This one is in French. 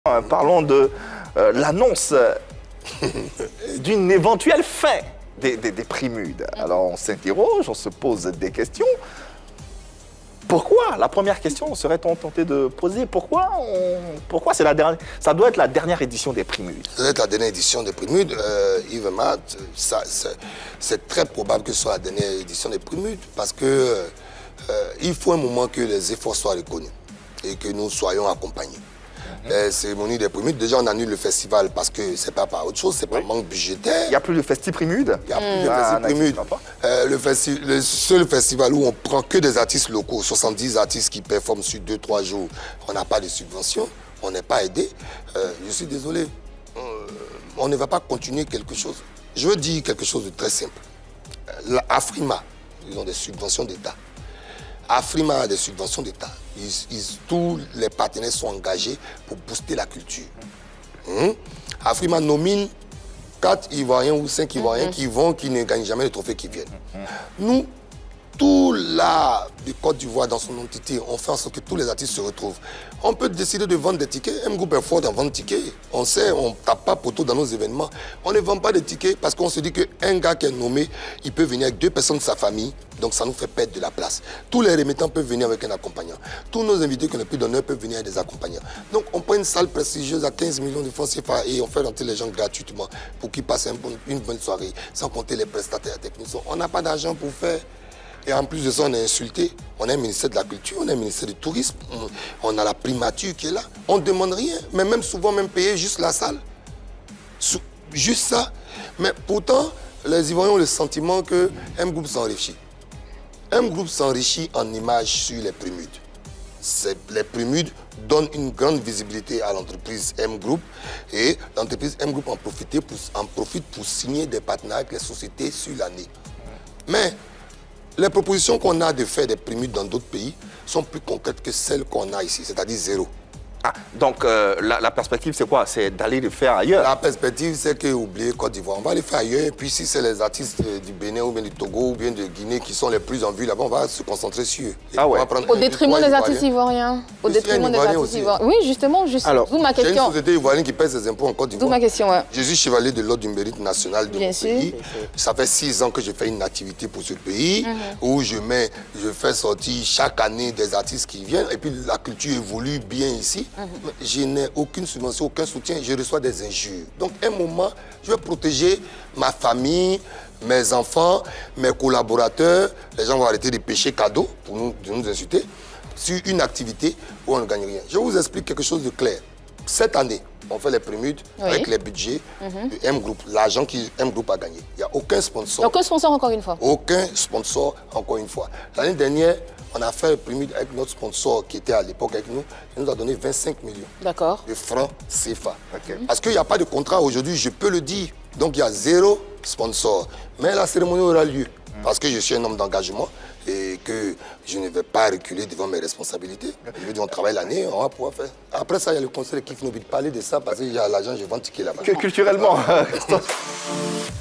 Parlons de l'annonce d'une éventuelle fin des Primudes. Alors on s'interroge, on se pose des questions. Pourquoi? La première question serait-on tenté de poser. Pourquoi c'est la dernière? Ça doit être la dernière édition des Primudes. Ça doit être la dernière édition des Primudes. Yves Matt, c'est très probable que ce soit la dernière édition des Primudes parce que il faut un moment que les efforts soient reconnus et que nous soyons accompagnés. Les cérémonies des Primudes, déjà on annule le festival parce que c'est pas par autre chose, c'est pas manque budgétaire. Il n'y a plus de Festi Primudes. Il n'y a plus de Festi Primudes. Le seul festival où on prend que des artistes locaux, 70 artistes qui performent sur 2-3 jours, on n'a pas de subvention, on n'est pas aidé. Je suis désolé, on ne va pas continuer quelque chose. Je veux dire quelque chose de très simple. Afrima, ils ont des subventions d'État. Afrima a des subventions d'État. Tous les partenaires sont engagés pour booster la culture. Afrima nomine 4 Ivoiriens ou 5 Ivoiriens qui ne gagnent jamais le trophée qui viennent. Nous, tout l'art de Côte d'Ivoire dans son entité, on fait en sorte que tous les artistes se retrouvent. On peut décider de vendre des tickets. M Group est fort dans vendre des tickets. On sait, on ne tape pas poteau dans nos événements. On ne vend pas de tickets parce qu'on se dit qu'un gars qui est nommé, il peut venir avec 2 personnes de sa famille. Donc ça nous fait perdre de la place. Tous les remettants peuvent venir avec un accompagnant. Tous nos invités qu'on a plus d'honneur peuvent venir avec des accompagnants. Donc on prend une salle prestigieuse à 15 millions de francs CFA et on fait rentrer les gens gratuitement pour qu'ils passent une bonne soirée, sans compter les prestataires techniques. On n'a pas d'argent pour faire. Et en plus de ça, on est insulté. On a un ministère de la Culture, on a un ministère du Tourisme, on a la primature qui est là. On ne demande rien, mais même souvent, même payer juste la salle. Juste ça. Mais pourtant, les Ivoiriens ont le sentiment que M Group s'enrichit. M Group s'enrichit en image sur les Primudes. Les Primudes donnent une grande visibilité à l'entreprise M Group et l'entreprise M Group en profite pour signer des partenariats avec les sociétés sur l'année. Mais les propositions qu'on a de faire des Primudes dans d'autres pays sont plus concrètes que celles qu'on a ici, c'est-à-dire 0. Ah, donc la perspective, c'est quoi? C'est d'aller le faire ailleurs? La perspective, c'est qu'oublier Côte d'Ivoire, on va les faire ailleurs. Et puis si c'est les artistes du Bénin ou bien du Togo ou bien de Guinée qui sont les plus en vue là-bas, on va se concentrer sur eux. Au détriment des artistes ivoiriens. Au détriment des artistes ivoiriens. Oui, justement, d'où ma question. J'ai une société ivoirienne qui paie ses impôts en Côte d'Ivoire. D'où ma question, ouais. Je suis chevalier de l'ordre du mérite national de mon pays. Ça fait 6 ans que je fais une activité pour ce pays où je fais sortir chaque année des artistes qui viennent et puis la culture évolue bien ici. Je n'ai aucune subvention, aucun soutien, je reçois des injures. Donc, à un moment, je vais protéger ma famille, mes enfants, mes collaborateurs. Les gens vont arrêter de pêcher cadeaux pour nous insulter sur une activité où on ne gagne rien. Je vous explique quelque chose de clair. Cette année, on fait les Primudes avec les budgets de M Group, l'argent que M Group a gagné. Il n'y a aucun sponsor. Aucun sponsor, encore une fois. Aucun sponsor, encore une fois. L'année dernière, on a fait le Primude avec notre sponsor qui était à l'époque avec nous. Il nous a donné 25 millions de francs CFA. Parce qu'il n'y a pas de contrat aujourd'hui, je peux le dire. Donc il y a 0 sponsor. Mais la cérémonie aura lieu. Parce que je suis un homme d'engagement et que je ne vais pas reculer devant mes responsabilités. Je veux dire, on travaille l'année, on va pouvoir faire. Après ça, il y a le conseil qui n'oublie de parler de ça parce qu'il y a l'argent, je vends ticket là-bas. Culturellement.